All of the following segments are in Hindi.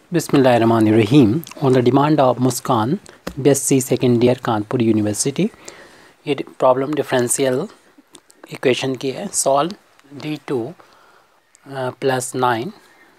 बिस्मिल्लाहिर्रहमानिर्रहीम। On the demand of Muskan BSc second year Kanpur university, ये प्रॉब्लम डिफरेंशियल इक्वेशन की है। Solve D2 + 9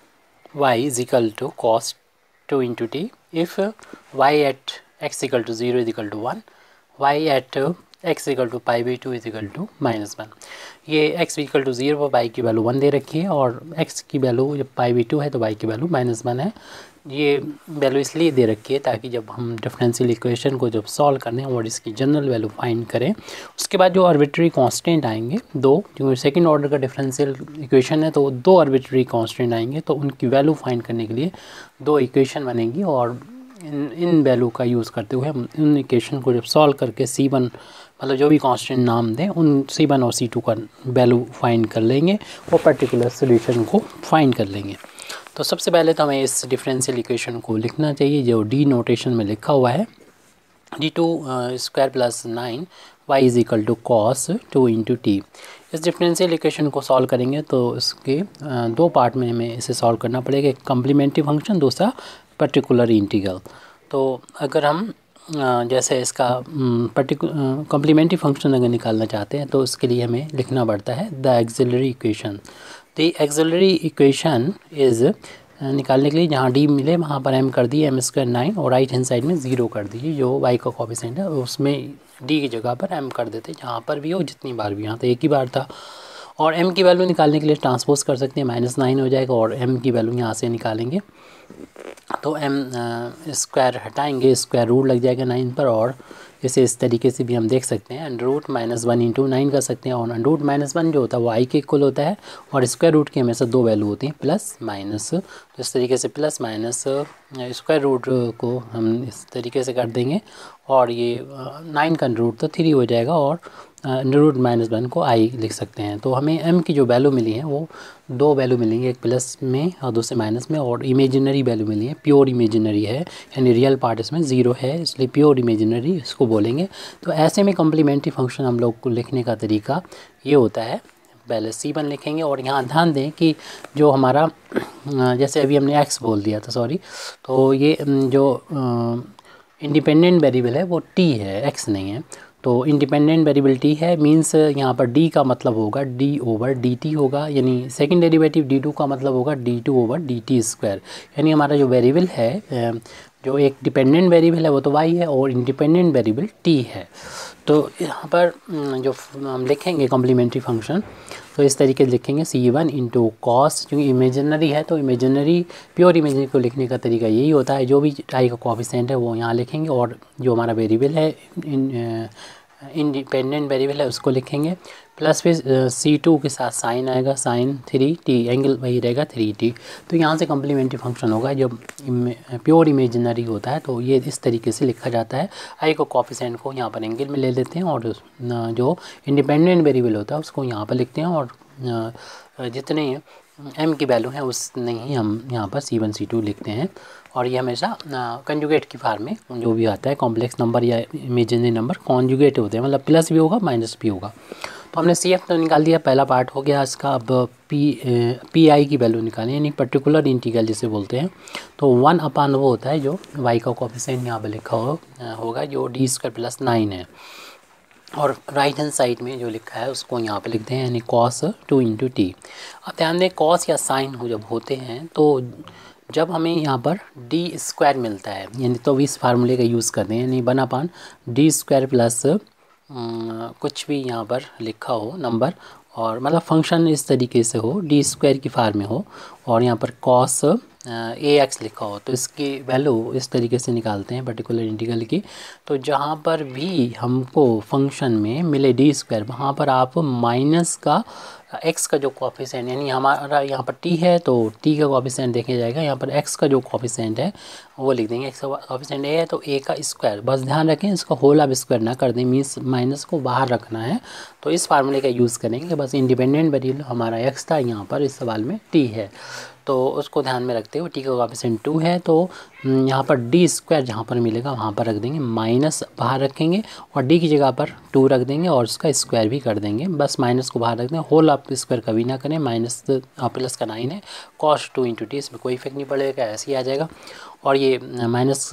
y is equal to cos2 × t if y at x equal to 0 is equal to 1, y at x equal to π/2 is equal to -1। ये x इक्वल टू 0 पर y की वैल्यू 1 दे रखी है और x की वैल्यू जब π/2 है तो y की वैल्यू -1 है। ये वैल्यू इसलिए दे रखी है ताकि जब हम डिफरेंशियल इक्वेशन को जब सॉल्व करने और इसकी जनरल वैल्यू फाइंड करें, उसके बाद जो आर्बिट्री कांस्टेंट आएंगे दो, क्योंकि सेकंड ऑर्डर का डिफरेंशियल इक्वेशन है तो दो आर्बिट्री कांस्टेंट आएंगे, तो उनकी वैल्यू फाइंड करने के लिए दो इक्वेशन बनेंगी और इन वैल्यू का यूज़ करते हुए हम इन इक्वेशन को जब सॉल्व करके C1 मतलब जो भी कांस्टेंट नाम दें उन C1 और C2 का वैल्यू फाइंड कर लेंगे और पर्टिकुलर सोल्यूशन को फाइंड कर लेंगे। तो सबसे पहले तो हमें इस डिफरेंशियल इक्वेशन को लिखना चाहिए जो डी नोटेशन में लिखा हुआ है। D2 square plus 9 y is equal to cos2 × t। इस डिफरेंशियल इक्वेशन को सॉल्व करेंगे तो इसके दो पार्ट में हमें इसे सॉल्व करना पड़ेगा, एक कम्प्लीमेंट्री फंक्शन, दूसरा पर्टिकुलर इंटीग्रल। तो अगर हम जैसे इसका कम्प्लीमेंट्री फंक्शन अगर निकालना चाहते हैं तो इसके लिए हमें लिखना पड़ता है the auxiliary equation. The auxiliary equation is निकालने के लिए जहाँ d मिले वहाँ पर m कर दिए m² 9 और राइट हैंड साइड में 0 कर दीजिए। जो y का कोफिशिएंट है उसमें d की जगह पर m कर देते, जहाँ पर भी हो जितनी बार भी, यहाँ तो एक ही बार था। और m की वैल्यू निकालने के लिए ट्रांसपोज कर सकते हैं, -9 हो जाएगा और m की वैल्यू यहाँ से निकालेंगे तो m स्क्वायर हटाएंगे, स्क्वायर रूट लग जाएगा 9 पर, और इसे इस तरीके से भी हम देख सकते हैं √-1 × 9 कर सकते हैं। और √-1 जो होता है वो i के इक्वल होता है और स्क्वायर रूट की हमेशा दो वैल्यू होती हैं प्लस माइनस। तो इस तरीके से प्लस माइनस स्क्वायर रूट को हम इस तरीके से कर देंगे और ये 9 का रूट तो 3 हो जाएगा और √-1 को i लिख सकते हैं। तो हमें m की जो वैल्यू मिली है वो दो वैल्यू मिलेंगी, एक प्लस में और दूसरे माइनस में, और इमेजिनरी वैल्यू मिली है, प्योर इमेजिनरी है, यानी रियल पार्ट इसमें 0 है इसलिए प्योर इमेजिनरी इसको बोलेंगे। तो ऐसे में कम्प्लीमेंट्री फंक्शन हम लोग को लिखने का तरीका ये होता है, पहले C1 लिखेंगे और यहाँ ध्यान दें कि जो हमारा जैसे अभी हमने x बोल दिया था, सॉरी, तो ये जो इंडिपेंडेंट वेरिएबल है वो t है, x नहीं है। तो इंडिपेंडेंट वेरिएबल t है मींस यहाँ पर d का मतलब होगा d/dt होगा, यानी सेकंड डेरिवेटिव d2 का मतलब होगा d2/dt²। यानी हमारा जो वेरिएबल है, जो एक डिपेंडेंट वेरिएबल है वो तो y है और इंडिपेंडेंट वेरिएबल t है। तो यहाँ पर जो हम लिखेंगे कम्प्लीमेंट्री फंक्शन तो इस तरीके से लिखेंगे C1 × cos, क्योंकि इमेजिनरी है तो इमेजिनरी प्योर इमेजिनरी को लिखने का तरीका यही होता है, जो भी i का कोफिशिएंट है वो यहाँ लिखेंगे और जो हमारा वेरिएबल है इंडिपेंडेंट वेरिएबल है उसको लिखेंगे, प्लस फिर C2 के साथ साइन आएगा, sin 3t, एंगल वही रहेगा 3t। तो यहाँ से कम्प्लीमेंट्री फंक्शन होगा जब प्योर इमेजिनरी होता है तो ये इस तरीके से लिखा जाता है। i को कोफिशिएंट को यहाँ पर एंगल में ले लेते हैं और जो इंडिपेंडेंट वेरिएबल होता है उसको यहाँ पर लिखते हैं और जितने m की वैल्यू है उसने ही हम यहाँ पर C1 C2 लिखते हैं। और ये हमेशा कंजुगेट की फार्म में जो भी आता है कॉम्प्लेक्स नंबर या इमेजिनरी नंबर कॉन्जुगेट होते हैं, मतलब प्लस भी होगा माइनस भी होगा। तो हमने CF तो निकाल दिया, पहला पार्ट हो गया इसका। अब PI की वैल्यू निकालें, यानी पर्टिकुलर इंटीग्रल जिसे बोलते हैं। तो 1/, वो होता है जो y का कोफिशिएंट यहाँ पर लिखा होगा जो d² + 9 है, और राइट हैंड साइड में जो लिखा है उसको यहाँ पे लिखते हैं, यानी cos2 × t। अब ध्यान दें कॉस या साइन हो जब होते हैं तो जब हमें यहाँ पर d² मिलता है, यानी तो इस फार्मूले का यूज़ करते हैं, यानी 1/d² + कुछ भी यहाँ पर लिखा हो नंबर, और मतलब फंक्शन इस तरीके से हो d² की फार्म में हो और यहाँ पर cos ax लिखा हो, तो इसकी वैल्यू इस तरीके से निकालते हैं पर्टिकुलर इंटीग्रल की। तो जहाँ पर भी हमको फंक्शन में मिले d² वहाँ पर आप माइनस का x का जो कोफिशिएंट, यानी हमारा यहाँ पर t है तो t का कोफिशिएंट देखा जाएगा, यहाँ पर x का जो कोफिशिएंट है वो लिख देंगे। x का कोफिशिएंट a है तो a का स्क्वायर, बस ध्यान रखें इसका होल आप स्क्वायर ना कर दें, मीन्स माइनस को बाहर रखना है। तो इस फार्मूले का यूज़ करेंगे, बस इंडिपेंडेंट वेरिएबल हमारा x था, यहाँ पर इस सवाल में t है। तो उसको ध्यान में रखते हुए टी का कोएफिशिएंट 2 है, तो यहाँ पर डी स्क्वायर जहाँ पर मिलेगा वहाँ पर रख देंगे, माइनस बाहर रखेंगे और डी की जगह पर 2 रख देंगे और उसका स्क्वायर भी कर देंगे। बस माइनस को बाहर रख देंगे, होल आप स्क्वायर कभी ना करें, माइनस प्लस का 9 है, cos2 इंटू टी, इसमें कोई इफेक्ट नहीं पड़ेगा, ऐसे ही आ जाएगा। और ये माइनस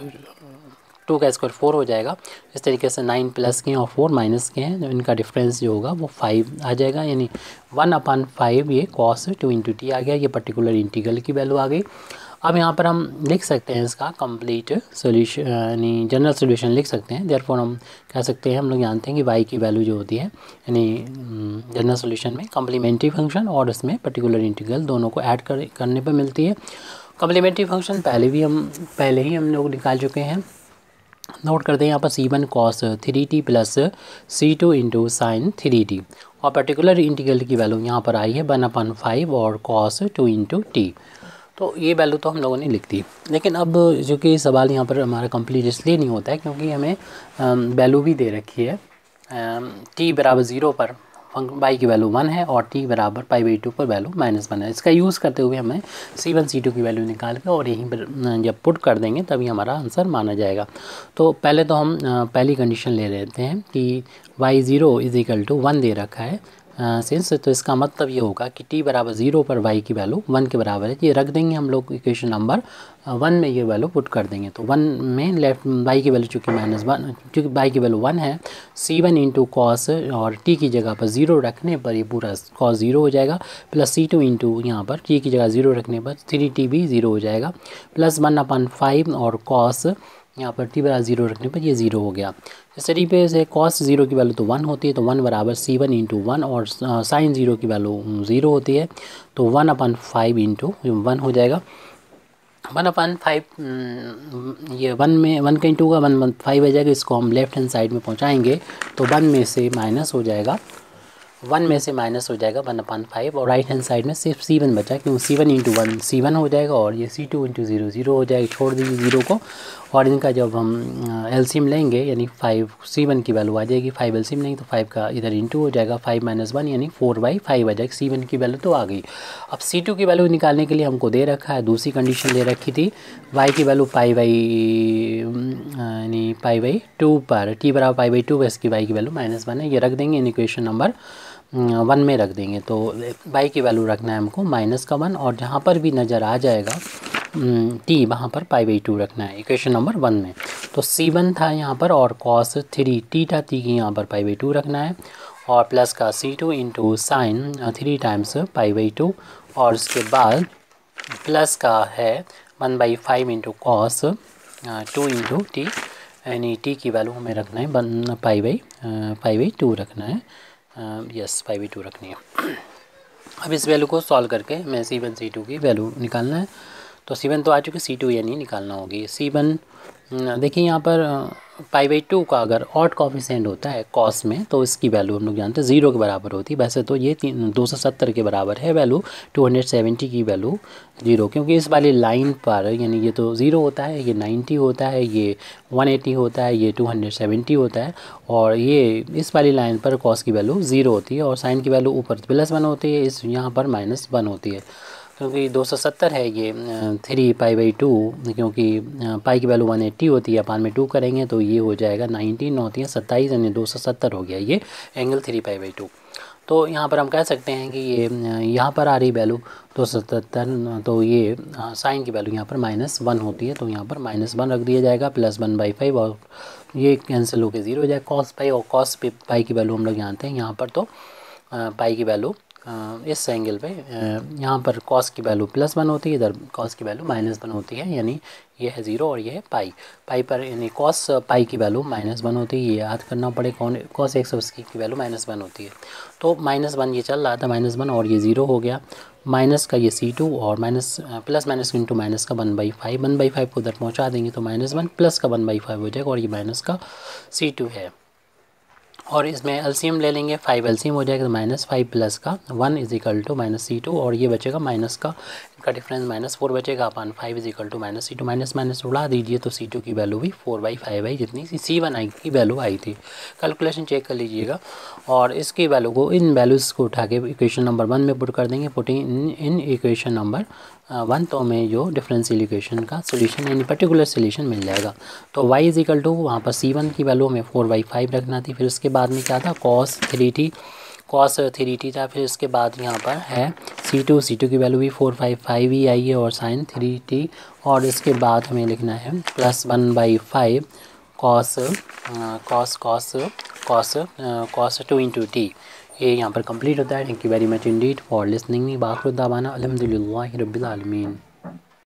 2 का स्क्वायर 4 हो जाएगा। इस तरीके से 9 प्लस के हैं और 4 माइनस के हैं, इनका डिफरेंस जो होगा वो 5 आ जाएगा, यानी 1/5 ये cos2 इंटू टी आ गया। ये पर्टिकुलर इंटीग्रल की वैल्यू आ गई। अब यहाँ पर हम लिख सकते हैं इसका कंप्लीट सोल्यूशन, यानी जनरल सोल्यूशन लिख सकते हैं। देयरफॉर हम कह सकते हैं, हम लोग जानते हैं कि y की वैल्यू जो होती है, यानी जनरल सोल्यूशन में कम्प्लीमेंट्री फंक्शन और इसमें पर्टिकुलर इंटीग्रल दोनों को ऐड करने पर मिलती है। कम्प्लीमेंट्री फंक्शन पहले ही हम लोग निकाल चुके हैं। नोट करते हैं यहाँ पर c1 cos3t plus c2 into sine 3t, और पर्टिकुलर इंटीग्रल की वैल्यू यहाँ पर आई है 1/5 और cos2 इंटू टी। तो ये वैल्यू तो हम लोगों ने लिख दी। लेकिन अब जो कि सवाल यहाँ पर हमारा कंप्लीट इसलिए नहीं होता है क्योंकि हमें वैल्यू भी दे रखी है t बराबर 0 पर y की वैल्यू 1 है और t बराबर π/2 पर वैल्यू -1 है। इसका यूज़ करते हुए हमें c1 c2 की वैल्यू निकाल के और यहीं पर जब पुट कर देंगे तभी हमारा आंसर माना जाएगा। तो पहले तो हम पहली कंडीशन ले लेते हैं कि y0 = 1 दे रखा है सिंस, तो इसका मतलब ये होगा कि t बराबर 0 पर y की वैल्यू 1 के बराबर है। ये रख देंगे हम लोग इक्वेशन नंबर 1 में, ये वैल्यू पुट कर देंगे। तो 1 में लेफ्ट y की वैल्यू चूँकि -1, चूँकि y की वैल्यू 1 है, c1 इंटू कॉस और t की जगह पर 0 रखने पर ये पूरा cos 0 हो जाएगा, प्लस c2 इंटू यहाँ पर t की जगह 0 रखने पर 3t भी 0 हो जाएगा, प्लस 1/5 और cos यहाँ पर t बराबर 0 रखने पर ये 0 हो गया। इस तरीके से cos 0 की वैल्यू तो 1 होती है, तो 1 बराबर c1 इंटू 1, और साइन 0 की वैल्यू 0 होती है, तो 1/5 इंटू 1 हो जाएगा। 1/5 ये 1 में 1 का इंटू का 1/5 आ जाएगा। इसको हम लेफ्ट हैंड साइड में पहुँचाएँगे तो 1 में से माइनस हो जाएगा, 1 में से माइनस हो जाएगा 1/5, और राइट हैंड साइड में सिर्फ c1 बचा, क्योंकि c1 इंटू 1 c1 हो जाएगा और ये c2 इंटू 0 0 हो जाएगा। छोड़ दीजिए 0 को, और इनका जब हम एलसीएम लेंगे यानी 5 c1 की वैल्यू आ जाएगी, 5 एलसीएम नहीं तो 5 का इधर इंटू हो जाएगा, 5 - 1 यानी 4/5 आ जाएगी। c1 की वैल्यू तो आ गई। अब c2 की वैल्यू निकालने के लिए हमको दे रखा है, दूसरी कंडीशन दे रखी थी y की वैल्यू यानी π/2 पर, t बराबर π/2 पर इसकी y की वैल्यू -1 है। ये रख देंगे इन इक्वेशन नंबर 1 में रख देंगे। तो y की वैल्यू रखना है हमको -1, और जहाँ पर भी नज़र आ जाएगा t वहाँ पर π/2 रखना है इक्वेशन नंबर 1 में। तो c1 था यहाँ पर और cos3t था, t की यहाँ पर π/2 रखना है, और प्लस का c2 इंटू साइन 3 टाइम्स π/2, और उसके बाद प्लस का है 1/5 इंटू cos 2 इंटू टी, यानी t की वैल्यू हमें रखना है π/2 रखना है, यस π/2 रखनी है। अब इस वैल्यू को सॉल्व करके हमें c1 c2 की वैल्यू निकालना है। तो c1 तो आ चुकी, c2 यानी निकालना होगी। c1 देखिए यहाँ पर π/2 का अगर ऑड कोफिशिएंट होता है कॉस में तो इसकी वैल्यू हम लोग जानते हैं 0 के बराबर होती है। वैसे तो ये 270 के बराबर है वैल्यू, 270 की वैल्यू 0, क्योंकि इस वाली लाइन पर यानी ये तो 0 होता है, ये 90 होता है, ये 180 होता है, ये 270 होता है, और ये इस वाली लाइन पर कॉस की वैल्यू 0 होती है और साइन की वैल्यू ऊपर +1 होती है, इस यहाँ पर -1 होती है। क्योंकि 270 है ये 3 π/2, क्योंकि पाई की वैल्यू 180 होती है, अपान में 2 करेंगे तो ये हो जाएगा 19 होती है 27, यानी 270 हो गया ये एंगल 3 π/2। तो यहाँ पर हम कह सकते हैं कि ये यहाँ पर आ रही वैल्यू 270, तो ये साइन की वैल्यू यहाँ पर -1 होती है, तो यहाँ पर -1 रख दिया जाएगा, प्लस 1/5 और ये कैंसिल होकर 0 हो जाएगा। कॉस पाई और कॉस पाई की वैल्यू हम लोग जानते हैं, यहाँ पर तो पाई की वैल्यू इस एंगल पे यहाँ पर कॉस की वैल्यू +1 होती है, इधर कॉस की वैल्यू -1 होती है, यानी ये है 0 और ये है पाई पर, यानी कॉस पाई की वैल्यू -1 होती है। ये याद करना पड़े, कॉस एक्स की वैल्यू -1 होती है। तो -1 ये चल रहा था, -1 और ये 0 हो गया, माइनस का ये c2 और प्लस इंटू माइनस का 1/5 को उधर पहुँचा देंगे तो -1 प्लस का 1/5 हो जाएगा और ये माइनस का c2 है। और इसमें एलसीएम ले लेंगे, 5 एलसीएम हो जाएगा तो -5 प्लस का 1 = -c2 और ये बचेगा माइनस का का डिफरेंस -4 बचेगा अपन 5 is equal to -c2 minus minus उड़ा दीजिए तो c2 की वैल्यू भी 4/5 आई जितनी c1 आई की वैल्यू आई थी। कैलकुलेशन चेक कर लीजिएगा और इसकी वैल्यू को इन वैल्यूज़ को उठा के इक्वेशन नंबर 1 में पुट कर देंगे। पुटिंग इन इक्वेशन नंबर 1 तो हमें जो डिफरेंशियल इक्वेशन का सोल्यूशन यानी पर्टिकुलर सोल्यूशन मिल जाएगा। तो y इज इक्वल टू वहाँ पर c1 की वैल्यू हमें 4/5 रखना थी। फिर उसके बाद में क्या था cos3t था। फिर इसके बाद यहाँ पर है c2 की वैल्यू भी 4/5 ही आई है और sin 3t और इसके बाद हमें लिखना है +1/5 cos2t। ये यहाँ पर कंप्लीट होता है। Thank you very much indeed for listening me. बाखुर दावाना अल्हम्दुलिल्लाहि रब्बिल आलमीन।